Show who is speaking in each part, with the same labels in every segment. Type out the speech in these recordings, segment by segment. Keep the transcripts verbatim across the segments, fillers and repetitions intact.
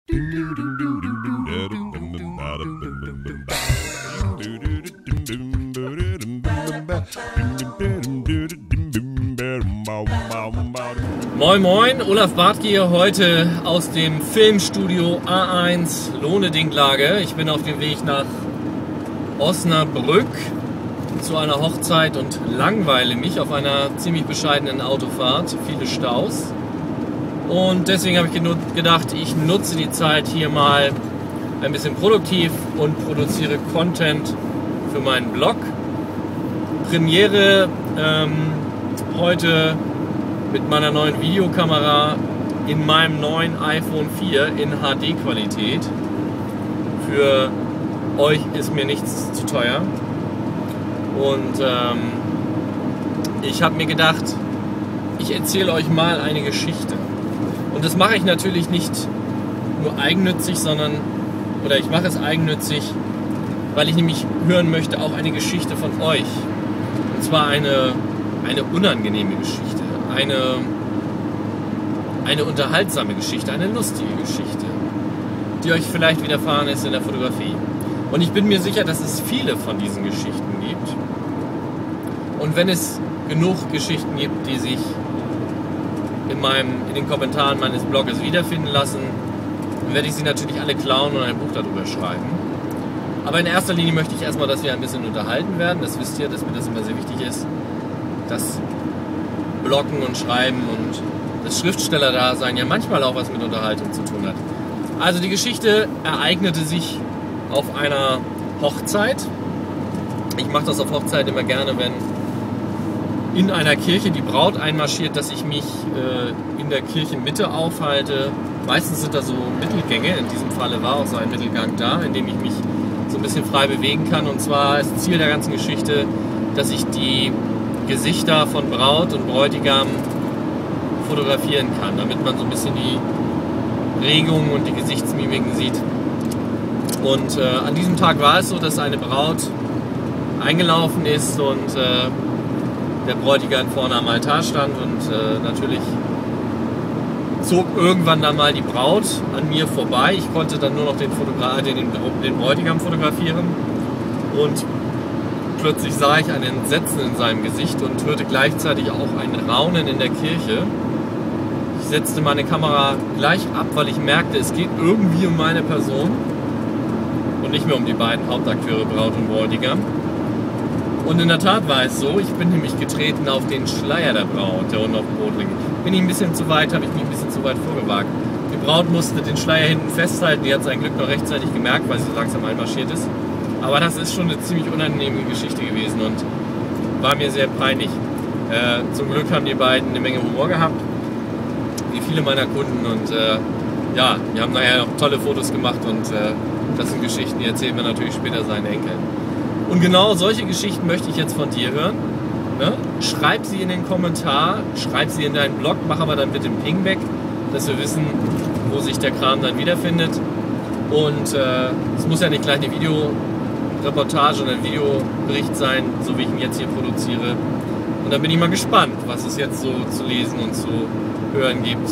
Speaker 1: Moin Moin, Olaf Bartke hier heute aus dem Filmstudio A eins Lohne-Dinklage. Ich bin auf dem Weg nach Osnabrück zu einer Hochzeit und langweile mich auf einer ziemlich bescheidenen Autofahrt, viele Staus. Und deswegen habe ich gedacht, ich nutze die Zeit hier mal ein bisschen produktiv und produziere Content für meinen Blog. Premiere ähm, heute mit meiner neuen Videokamera in meinem neuen iPhone vier in H D-Qualität. Für euch ist mir nichts zu teuer. Und ähm, ich habe mir gedacht, ich erzähle euch mal eine Geschichte. Und das mache ich natürlich nicht nur eigennützig, sondern, oder ich mache es eigennützig, weil ich nämlich hören möchte, auch eine Geschichte von euch. Und zwar eine, eine unangenehme Geschichte, eine, eine unterhaltsame Geschichte, eine lustige Geschichte, die euch vielleicht widerfahren ist in der Fotografie. Und ich bin mir sicher, dass es viele von diesen Geschichten gibt. Und wenn es genug Geschichten gibt, die sich in, meinem, in den Kommentaren meines Blogs wiederfinden lassen, werde ich sie natürlich alle klauen und ein Buch darüber schreiben. Aber in erster Linie möchte ich erstmal, dass wir ein bisschen unterhalten werden. Das wisst ihr, dass mir das immer sehr wichtig ist. Das Bloggen und Schreiben und das Schriftstellerdasein ja manchmal auch was mit Unterhaltung zu tun hat. Also die Geschichte ereignete sich auf einer Hochzeit. Ich mache das auf Hochzeit immer gerne, wenn in einer Kirche die Braut einmarschiert, dass ich mich äh, in der Kirchenmitte aufhalte. Meistens sind da so Mittelgänge, in diesem Falle war auch so ein Mittelgang da, in dem ich mich so ein bisschen frei bewegen kann. Und zwar ist Ziel der ganzen Geschichte, dass ich die Gesichter von Braut und Bräutigam fotografieren kann, damit man so ein bisschen die Regungen und die Gesichtsmimiken sieht. Und äh, an diesem Tag war es so, dass eine Braut eingelaufen ist und äh, der Bräutigam vorne am Altar stand und äh, natürlich zog irgendwann dann mal die Braut an mir vorbei. Ich konnte dann nur noch den, Fotogra den, den Bräutigam fotografieren und plötzlich sah ich ein Entsetzen in seinem Gesicht und hörte gleichzeitig auch ein Raunen in der Kirche. Ich setzte meine Kamera gleich ab, weil ich merkte, es geht irgendwie um meine Person und nicht mehr um die beiden Hauptakteure Braut und Bräutigam. Und in der Tat war es so, ich bin nämlich getreten auf den Schleier der Braut, der unten auf dem Boot liegt. Bin ich ein bisschen zu weit, habe ich mich ein bisschen zu weit vorgewagt. Die Braut musste den Schleier hinten festhalten, die hat sein Glück noch rechtzeitig gemerkt, weil sie so langsam einmarschiert ist. Aber das ist schon eine ziemlich unangenehme Geschichte gewesen und war mir sehr peinlich. Äh, zum Glück haben die beiden eine Menge Humor gehabt, wie viele meiner Kunden. Und äh, ja, wir haben nachher noch tolle Fotos gemacht und äh, das sind Geschichten, die erzählen wir natürlich später seinen Enkeln. Und genau solche Geschichten möchte ich jetzt von dir hören. Ne? Schreib sie in den Kommentar, schreib sie in deinen Blog, mach aber dann bitte einen Ping weg, dass wir wissen, wo sich der Kram dann wiederfindet. Und äh, es muss ja nicht gleich eine Videoreportage oder ein Videobericht sein, so wie ich ihn jetzt hier produziere. Und dann bin ich mal gespannt, was es jetzt so zu lesen und zu hören gibt.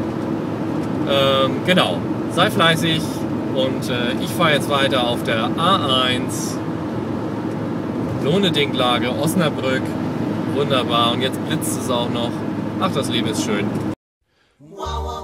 Speaker 1: Ähm, genau, sei fleißig und äh, ich fahre jetzt weiter auf der A eins Lohne-Dinklage, Osnabrück, wunderbar. Und jetzt blitzt es auch noch. Ach, das Leben ist schön. Wow, wow.